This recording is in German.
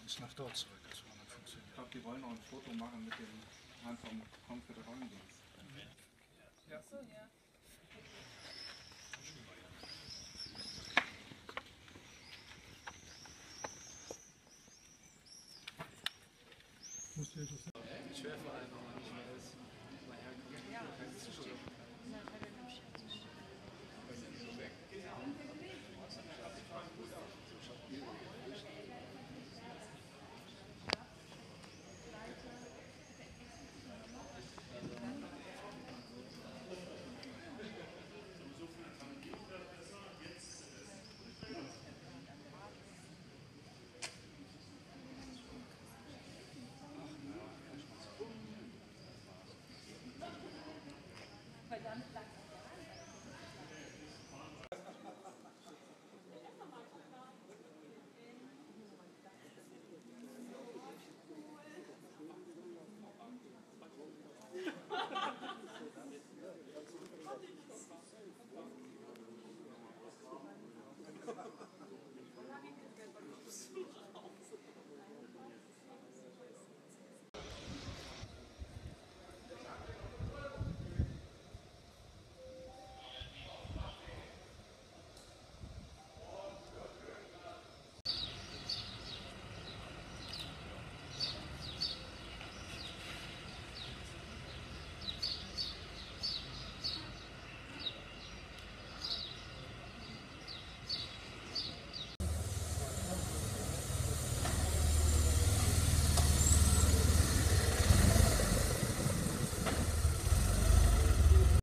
Bis nach dort zurück, das war dann funktioniert. Ich glaube, die wollen noch ein Foto machen mit dem Herrn vom Konföderantendienst. Ja. So, ja. Schwer vor allem, wenn man nicht weiß, wo man herkommt. Ja, das verstehe ich.